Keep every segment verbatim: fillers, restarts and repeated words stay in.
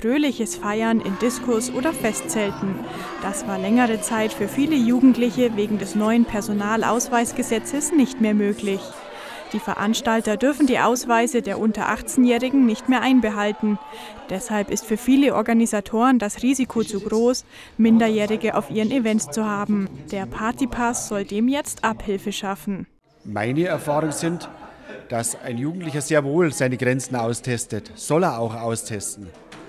fröhliches Feiern in Diskos oder Festzelten. Das war längere Zeit für viele Jugendliche wegen des neuen Personalausweisgesetzes nicht mehr möglich. Die Veranstalter dürfen die Ausweise der unter achtzehnjährigen nicht mehr einbehalten. Deshalb ist für viele Organisatoren das Risiko zu groß, Minderjährige auf ihren Events zu haben. Der Partypass soll dem jetzt Abhilfe schaffen. Meine Erfahrungen sind, dass ein Jugendlicher sehr wohl seine Grenzen austestet, soll er auch austesten.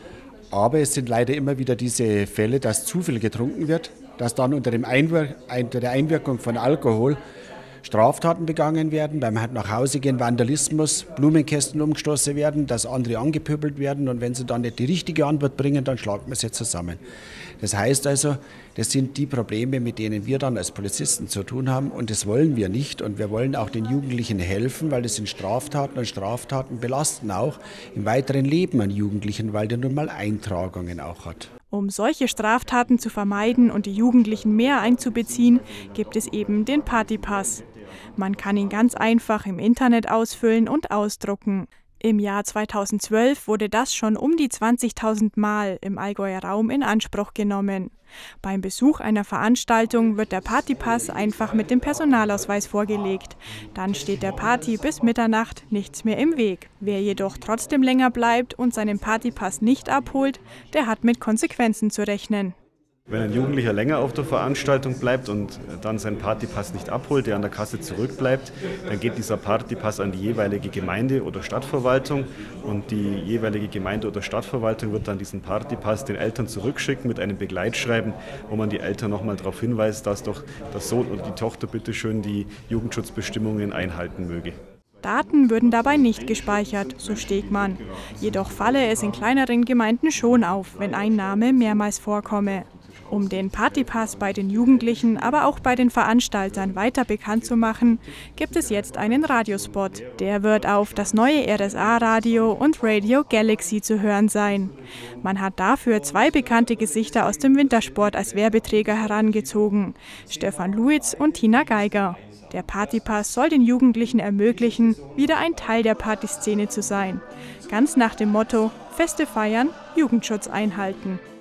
Aber es sind leider immer wieder diese Fälle, dass zu viel getrunken wird, dass dann unter, dem Einwir- unter der Einwirkung von Alkohol Straftaten begangen werden, beim nach Hause gehen, Vandalismus, Blumenkästen umgestoßen werden, dass andere angepöbelt werden und wenn sie dann nicht die richtige Antwort bringen, dann schlagen wir sie zusammen. Das heißt also, das sind die Probleme, mit denen wir dann als Polizisten zu tun haben und das wollen wir nicht und wir wollen auch den Jugendlichen helfen, weil das sind Straftaten und Straftaten belasten auch im weiteren Leben an Jugendlichen, weil der nun mal Eintragungen auch hat. Um solche Straftaten zu vermeiden und die Jugendlichen mehr einzubeziehen, gibt es eben den Partypass. Man kann ihn ganz einfach im Internet ausfüllen und ausdrucken. Im Jahr zweitausendzwölf wurde das schon um die zwanzigtausend Mal im Allgäuer Raum in Anspruch genommen. Beim Besuch einer Veranstaltung wird der Partypass einfach mit dem Personalausweis vorgelegt. Dann steht der Party bis Mitternacht nichts mehr im Weg. Wer jedoch trotzdem länger bleibt und seinen Partypass nicht abholt, der hat mit Konsequenzen zu rechnen. Wenn ein Jugendlicher länger auf der Veranstaltung bleibt und dann seinen Partypass nicht abholt, der an der Kasse zurückbleibt, dann geht dieser Partypass an die jeweilige Gemeinde oder Stadtverwaltung und die jeweilige Gemeinde oder Stadtverwaltung wird dann diesen Partypass den Eltern zurückschicken mit einem Begleitschreiben, wo man die Eltern nochmal darauf hinweist, dass doch der Sohn oder die Tochter bitte schön die Jugendschutzbestimmungen einhalten möge. Daten würden dabei nicht gespeichert, so Stegmann. Jedoch falle es in kleineren Gemeinden schon auf, wenn ein Name mehrmals vorkomme. Um den Partypass bei den Jugendlichen, aber auch bei den Veranstaltern weiter bekannt zu machen, gibt es jetzt einen Radiospot. Der wird auf das neue R S A-Radio und Radio Galaxy zu hören sein. Man hat dafür zwei bekannte Gesichter aus dem Wintersport als Werbeträger herangezogen, Stefan Luitz und Tina Geiger. Der Partypass soll den Jugendlichen ermöglichen, wieder ein Teil der Partyszene zu sein. Ganz nach dem Motto: Feste feiern, Jugendschutz einhalten.